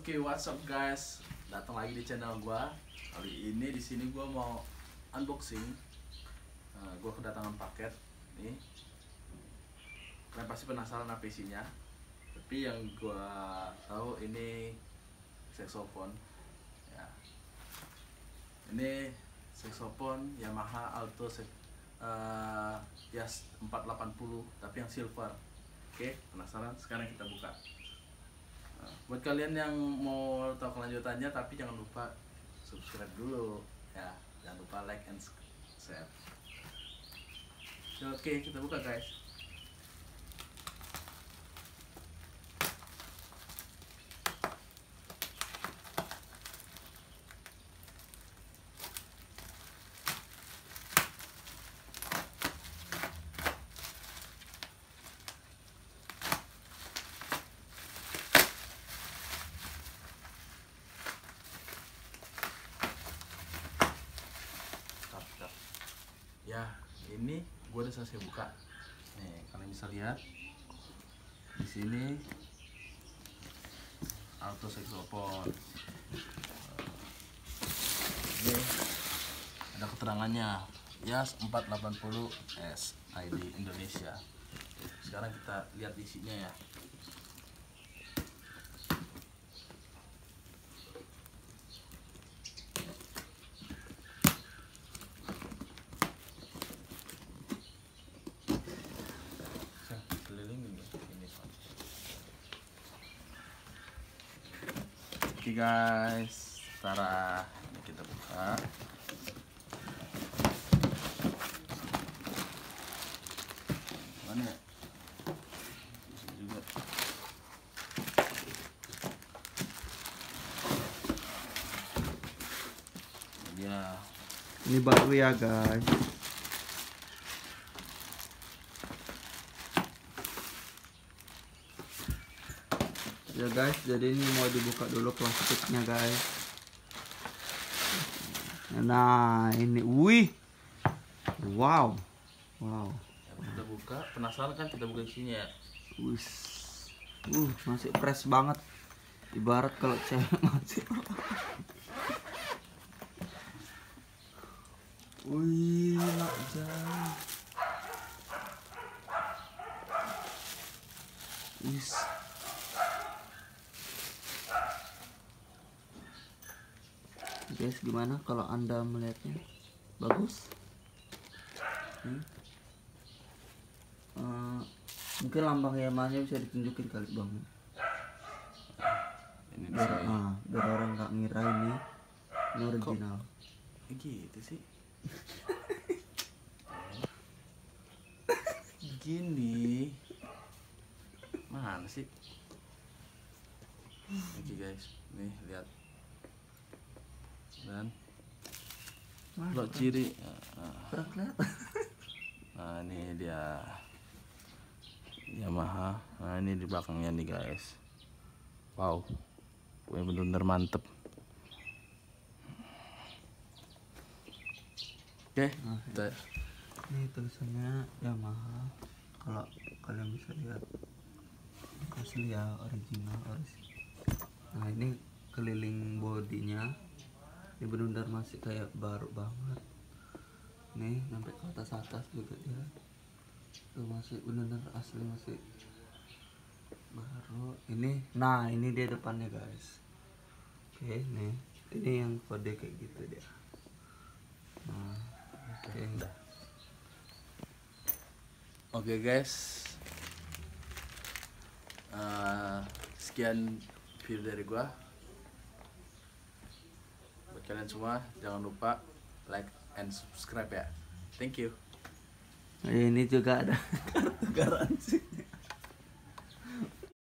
Oke, what's up guys? Datang lagi di channel gua. Kali ini di sini gua mau unboxing. Gua kedatangan paket nih. Kalian pasti penasaran apa isinya. Tapi yang gua tahu ini saxophone. Ya. Ini saxophone Yamaha Alto Yas 480 tapi yang silver. Oke, penasaran? Sekarang kita buka. Buat kalian yang mau tahu kelanjutannya tapi jangan lupa subscribe dulu ya, jangan lupa like and share. Oke, kita buka guys. Ya, ini gue udah selesai buka. Nih, kalian bisa lihat di sini alto saxophone. Ini ada keterangannya, Yas 480 S ID Indonesia. Sekarang kita lihat isinya ya. Oke guys, Tara, ini kita buka. Mana ya? Bisa juga. Ya. Ini baru ya guys. Ya guys, jadi ini mau dibuka dulu plastiknya guys. Nah ini, wih, wow, wow. Ya, kita buka, penasaran kan kita buka isinya ya. Wih, masih fresh banget. Ibarat kalau cewek masih. Wih, nak jauh. Wih. Guys, gimana kalau anda melihatnya? Bagus? Mungkin lambang Yamaha bisa ditunjukin kali bang. Ini Biar orang nggak ngira ini original. gitu sih. Gini. Mana sih? Oke guys, nih lihat. Dan lo ciri. Kurang kelihatan. Nah, ini dia Yamaha. Nah, ini di belakangnya nih guys. Wow, bener-bener mantep. Oke, kita Ini tulisannya Yamaha. Kalau kalian bisa lihat asli ya, original. Nah ini keliling bodinya, ini benar-benar masih kayak baru banget. Nih sampai ke atas juga dia. Tuh masih benar-benar asli, masih baru. Ini dia depannya guys. Oke, nih ini yang kode kayak gitu dia. Nah, oke. Oke guys, sekian video dari gua. Buat kalian semua jangan lupa like and subscribe ya. Thank you. Ini juga ada kartu garansi.